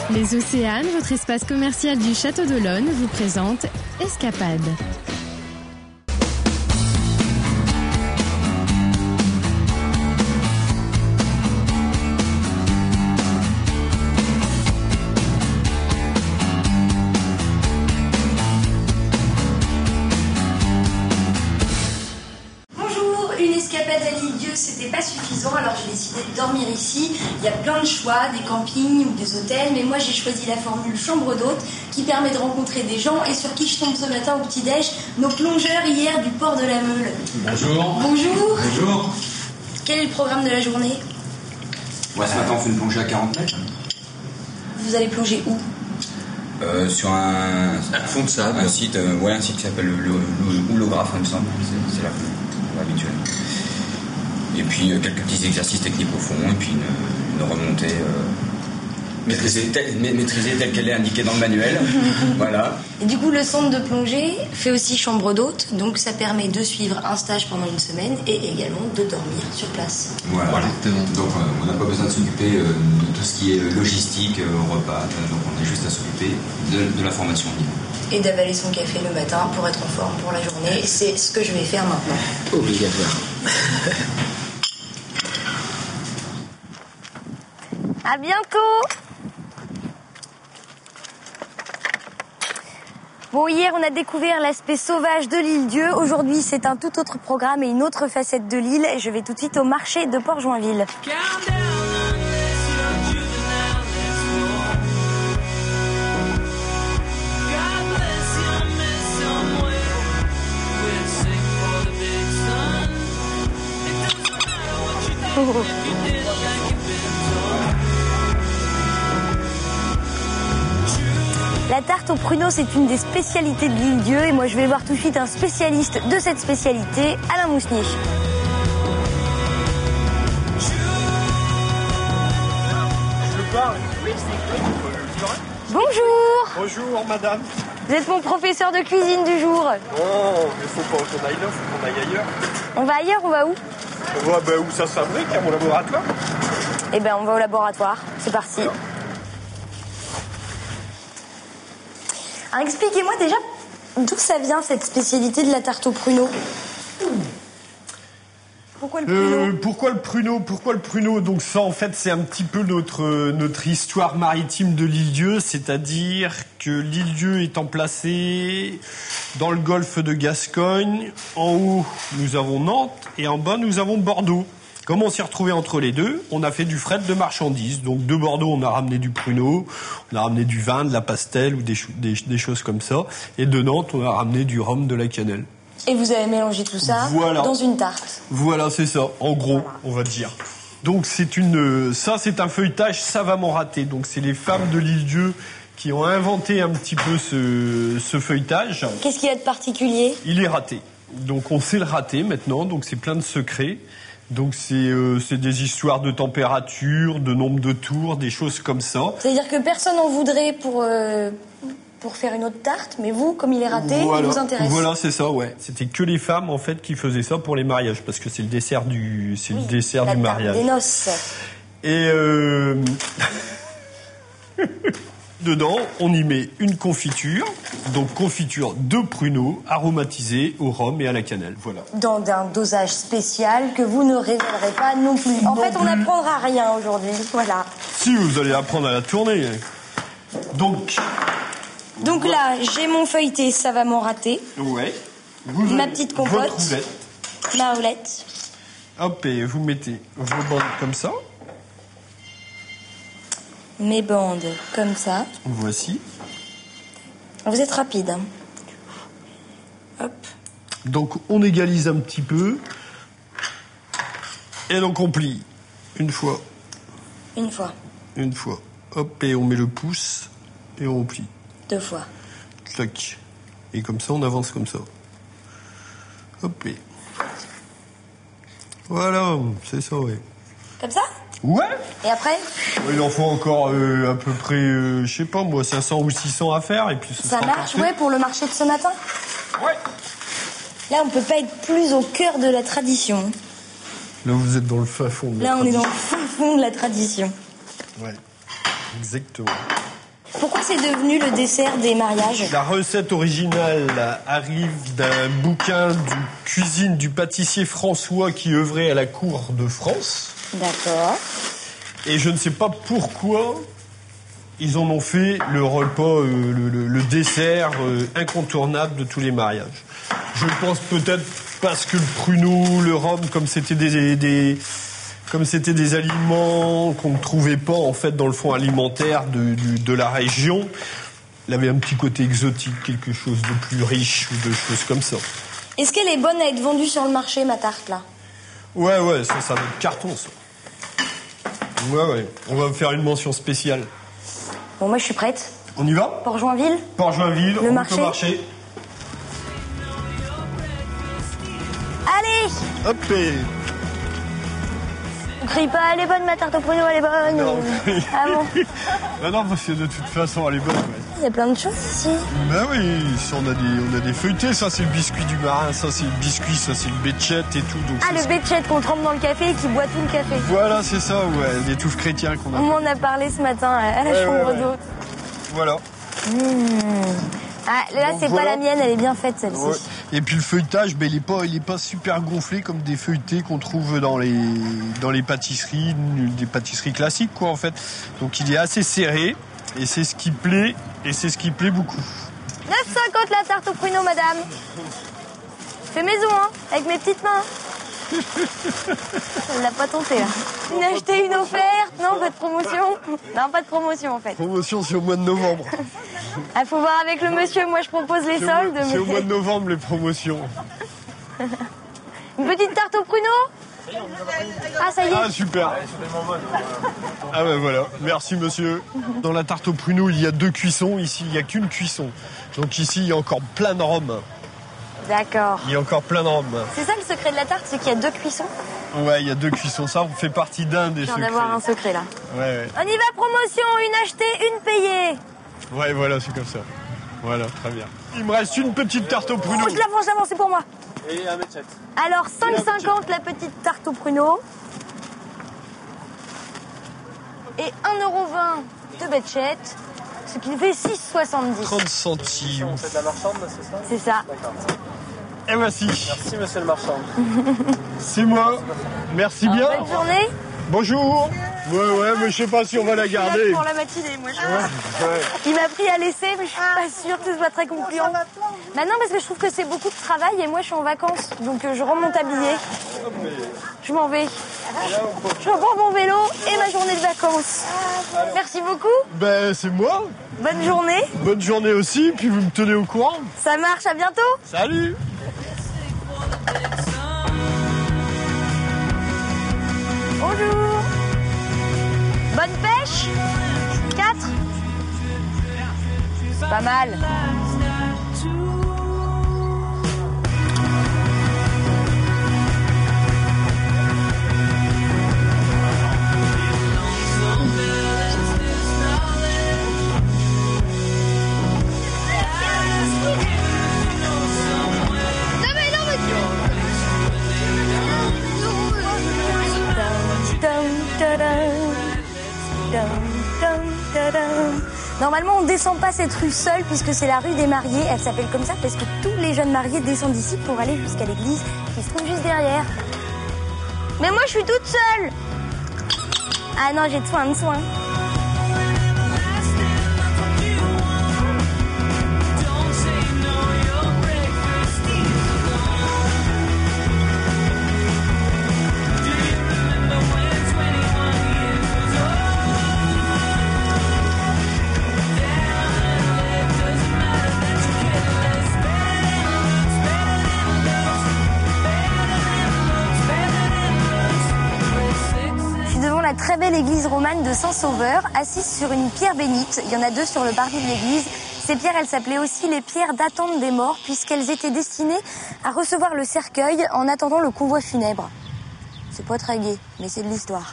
Les Océanes, votre espace commercial du Château d'Olonne, vous présente Escapade. C'était pas suffisant, alors j'ai décidé de dormir ici. Il y a plein de choix, des campings ou des hôtels, mais moi j'ai choisi la formule chambre d'hôte qui permet de rencontrer des gens et sur qui je tombe ce matin au petit-déj, nos plongeurs hier du port de la Meule. Bonjour. Bonjour. Bonjour. Quel est le programme de la journée? Ce matin on fait une plongée à 40 mètres. Vous allez plonger où? Sur un fond de sable, un site qui s'appelle l'holographe, il me semble. C'est la habituelle. Et puis quelques petits exercices techniques au fond, et puis une remontée maîtrisée telle qu'elle est indiquée dans le manuel. Voilà. Et du coup, le centre de plongée fait aussi chambre d'hôte, donc ça permet de suivre un stage pendant une semaine et également de dormir sur place. Voilà. Donc on n'a pas besoin de s'occuper de tout ce qui est logistique, repas, donc on a juste à s'occuper de la formation libre. Et d'avaler son café le matin pour être en forme pour la journée. C'est ce que je vais faire maintenant. Obligatoire. À bientôt. Bon, hier on a découvert l'aspect sauvage de l'île Dieu. Aujourd'hui c'est un tout autre programme et une autre facette de l'île. Et je vais tout de suite au marché de Port-Joinville. La tarte aux pruneaux, c'est une des spécialités de l'île Dieu et moi je vais voir tout de suite un spécialiste de cette spécialité, Alain Mousnier. Je parle. Bonjour. Bonjour madame. Vous êtes mon professeur de cuisine du jour. Oh, mais faut pas qu'on aille là, faut qu'on aille ailleurs. On va ailleurs, on va où? On va où ça s'abrique, à mon laboratoire. Eh ben on va au laboratoire, c'est parti. Alors. Alors, expliquez-moi déjà d'où ça vient cette spécialité de la tarte aux pruneaux. Pourquoi le pruneau? Pourquoi le pruneau? Donc ça, en fait, c'est un petit peu notre histoire maritime de l'île Dieu, c'est-à-dire que l'île Dieu étant placée dans le golfe de Gascogne, en haut, nous avons Nantes, et en bas, nous avons Bordeaux. Comme on s'est retrouvé entre les deux, on a fait du fret de marchandises. Donc de Bordeaux, on a ramené du pruneau, on a ramené du vin, de la pastel ou des choses comme ça. Et de Nantes, on a ramené du rhum, de la cannelle. Et vous avez mélangé tout ça dans une tarte. Voilà, c'est ça. En gros, on va dire. Donc c'est un feuilletage savamment raté. Donc c'est les femmes de l'île Dieu qui ont inventé un petit peu ce feuilletage. Qu'est-ce qu'il y a de particulier? Il est raté. Donc on sait le rater maintenant. Donc c'est plein de secrets. Donc c'est des histoires de température, de nombre de tours, des choses comme ça. C'est-à-dire que personne n'en voudrait pour faire une autre tarte, mais vous, comme il est raté, voilà. il vous intéresse. Voilà, c'est ça, ouais. C'était que les femmes en fait qui faisaient ça pour les mariages, parce que c'est le dessert du mariage. Des noces. Et dedans, on y met une confiture, donc confiture de pruneaux aromatisée au rhum et à la cannelle, voilà. Dans un dosage spécial que vous ne révélerez pas non plus. En fait, on n'apprendra rien aujourd'hui, voilà. Si, vous allez apprendre à la tourner. Donc là, j'ai mon feuilleté savamment raté. Ouais. Ma petite compote. Votre roulette. Ma roulette. Hop, et vous mettez vos bandes comme ça. Mes bandes comme ça. Voici. Vous êtes rapide. Hein. Hop. Donc on égalise un petit peu. Et donc on plie. Une fois. Une fois. Une fois. Hop, et on met le pouce et on plie. 2 fois. Clac. Et comme ça, on avance comme ça. Hop, et... Voilà, c'est ça, ouais. Comme ça? Ouais. Et après? Il en faut encore à peu près, je sais pas moi, 500 ou 600 à faire. Et puis ça marche, ouais, pour le marché de ce matin? Ouais. Là, on peut pas être plus au cœur de la tradition. Là, vous êtes dans le fin fond de la tradition. Là, on est dans le fin fond de la tradition. Ouais, exactement. Pourquoi c'est devenu le dessert des mariages? La recette originale arrive d'un bouquin de cuisine du pâtissier François qui œuvrait à la cour de France. D'accord. Et je ne sais pas pourquoi ils en ont fait le repas, le dessert incontournable de tous les mariages. Je pense peut-être parce que le pruneau, le rhum, comme c'était des aliments qu'on ne trouvait pas en fait dans le fonds alimentaire de la région, il avait un petit côté exotique, quelque chose de plus riche ou de choses comme ça. Est-ce qu'elle est bonne à être vendue sur le marché, ma tarte, là? Ouais, ça va être carton, ça. Ouais, on va faire une mention spéciale. Bon, moi, je suis prête. On y va? Port-Joinville? Port-Joinville, le on marché. peut marcher. Allez! Hop et... On crie pas, elle est bonne, ma tarte au pruneau, elle est bonne. Non. Ah bon? Bah non, parce que de toute façon, elle est bonne. Ouais. Il y a plein de choses ici. Bah oui, on a des feuilletés, ça c'est le biscuit du marin, ça c'est le biscuit, ça c'est le béchet et tout. Donc Ah, le béchet qu'on trempe dans le café et qui boit tout le café. Voilà, c'est ça, ouais, les touffes chrétiens qu'on a. On m'en a parlé ce matin à la chambre d'hôte. Voilà. Ah, là, Donc c'est voilà. pas la mienne, elle est bien faite celle-ci. Ouais. Et puis le feuilletage, ben, il est pas super gonflé comme des feuilletés qu'on trouve dans les pâtisseries, des pâtisseries classiques quoi en fait. Donc il est assez serré et c'est ce qui plaît beaucoup. 9,50 la tarte au pruneau, madame. Fais maison, hein, avec mes petites mains. Elle l'a pas tenté, là. Une achetée, une offerte. Non, pas de promotion. Non, pas de promotion, en fait. Promotion, c'est au mois de novembre. Ah, faut voir avec le monsieur. Moi, je propose les soldes. C'est au mois de novembre les promotions. Une petite tarte au pruneau? Ah, ça y est. Ah super. Ah ben voilà, merci monsieur. Dans la tarte au pruneau, il y a 2 cuissons. Ici, il n'y a qu'une cuisson. Donc ici, il y a encore plein de rhum. D'accord. Il y a encore plein de rhum. C'est ça le secret de la tarte, c'est qu'il y a 2 cuissons? Ouais, il y a 2 cuissons. Ça, on fait partie d'un des Je viens secrets. d'avoir un secret, là. Ouais. On y va, promotion. Une achetée, une payée. Ouais, voilà, c'est comme ça. Voilà, très bien. Il me reste une petite tarte au pruneau. Oh, je l'avance, c'est pour moi. Et un béchet. Alors, 5,50 la petite tarte au pruneau. Et 1,20 € de béchet. Ce qui fait 6,70. 30 centimes. On fait de la marchande, c'est ça? C'est ça. D'accord. Et voici. Merci, monsieur le marchand. C'est moi. Merci bien. Bonne journée. Bonjour. Ouais, mais je sais pas si on va la Je suis là garder. pour la matinée, moi. Ouais. Il m'a pris à l'essai, mais je suis pas sûre que ce soit très concluant. Bah non, parce que je trouve que c'est beaucoup de travail et moi je suis en vacances. Donc je rends mon tablier. Je m'en vais. Je reprends mon vélo et ma journée de vacances. Merci beaucoup. Ben, c'est moi. Bonne journée. Bonne journée aussi, puis vous me tenez au courant. Ça marche, à bientôt. Salut. Bonjour. Bonne pêche. 4. Pas mal. Normalement, on descend pas cette rue seule puisque c'est la rue des mariés. Elle s'appelle comme ça parce que tous les jeunes mariés descendent ici pour aller jusqu'à l'église qui se trouve juste derrière. Mais moi, je suis toute seule. Ah non, j'ai de soin. La très belle église romane de Saint-Sauveur, assise sur une pierre bénite. Il y en a 2 sur le parvis de l'église. Ces pierres, elles s'appelaient aussi les pierres d'attente des morts, puisqu'elles étaient destinées à recevoir le cercueil en attendant le convoi funèbre. C'est pas très gai, mais c'est de l'histoire.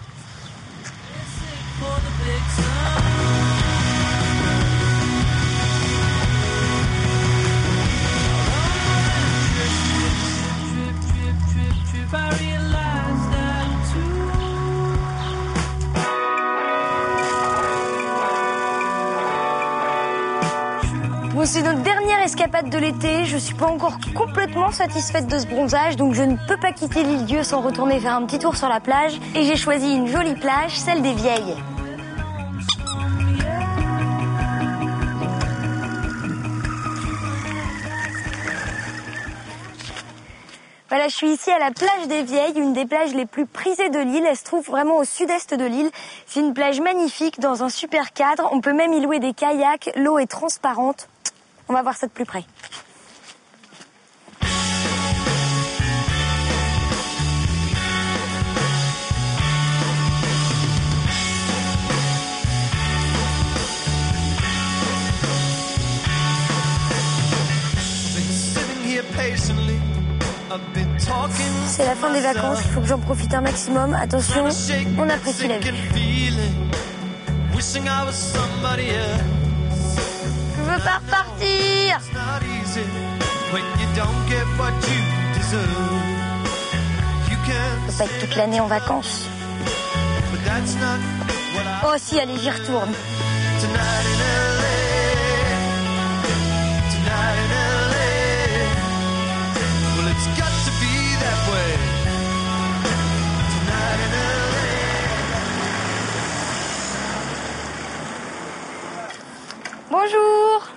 Bon, c'est notre dernière escapade de l'été. Je suis pas encore complètement satisfaite de ce bronzage, donc je ne peux pas quitter l'île Dieu sans retourner faire un petit tour sur la plage. Et j'ai choisi une jolie plage, celle des Vieilles. Voilà, je suis ici à la plage des Vieilles, une des plages les plus prisées de l'île. Elle se trouve vraiment au sud-est de l'île. C'est une plage magnifique, dans un super cadre. On peut même y louer des kayaks. L'eau est transparente. On va voir ça de plus près. C'est la fin des vacances, il faut que j'en profite un maximum. Attention, on apprécie la vue. Je veux pas repartir. Je peux pas être toute l'année en vacances. Oh si, allez, j'y retourne. Bonjour.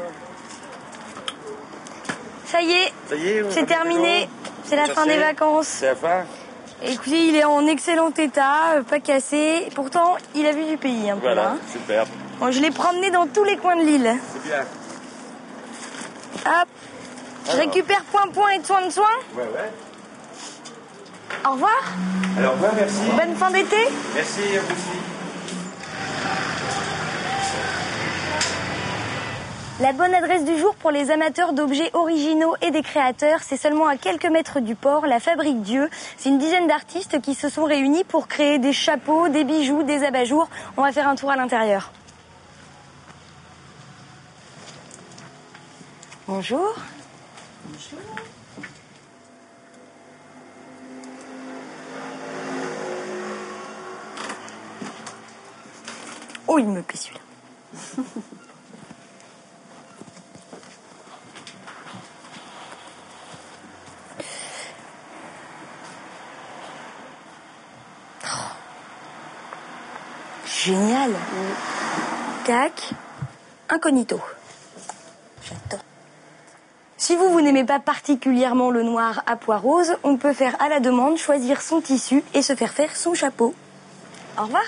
Ça y est, c'est terminé. C'est la fin des vacances. C'est la fin. Écoutez, il est en excellent état, pas cassé. Pourtant, il a vu du pays un peu. Voilà, hein. super. Bon, je l'ai promené dans tous les coins de l'île. C'est bien. Hop. Je récupère point et de soin de soin. Ouais. Au revoir. Alors, merci. Bonne fin d'été. Merci à vous aussi. La bonne adresse du jour pour les amateurs d'objets originaux et des créateurs, c'est seulement à quelques mètres du port, la Fabrique Dieu. C'est une dizaine d'artistes qui se sont réunis pour créer des chapeaux, des bijoux, des abat-jours. On va faire un tour à l'intérieur. Bonjour. Bonjour. Oh, il me plaît celui-là. Génial. Tac. Incognito. J'adore. Si vous n'aimez pas particulièrement le noir à pois rose, on peut faire à la demande, choisir son tissu et se faire son chapeau. Au revoir.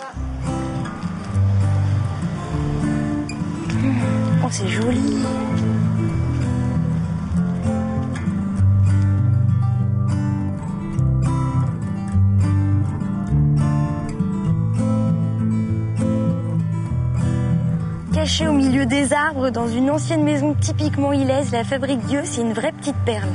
Oh, c'est joli. Cachée au milieu des arbres, dans une ancienne maison typiquement ilaise, la Fabrique Dieu, c'est une vraie petite perle.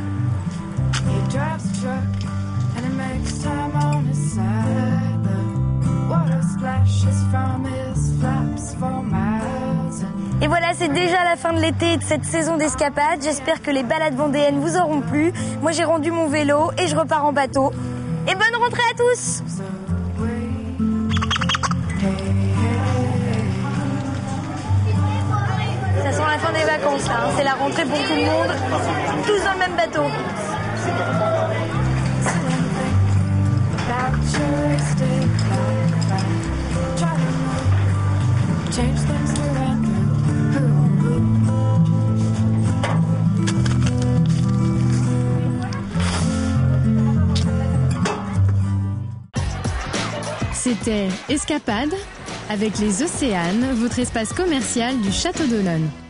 Et voilà, c'est déjà la fin de l'été et de cette saison d'escapade. J'espère que les balades vendéennes vous auront plu. Moi, j'ai rendu mon vélo et je repars en bateau. Et bonne rentrée à tous! Ça sent la fin des vacances là, hein. C'est la rentrée pour tout le monde, tous dans le même bateau. C'était Escapade avec les Océanes, votre espace commercial du Château d'Olonne.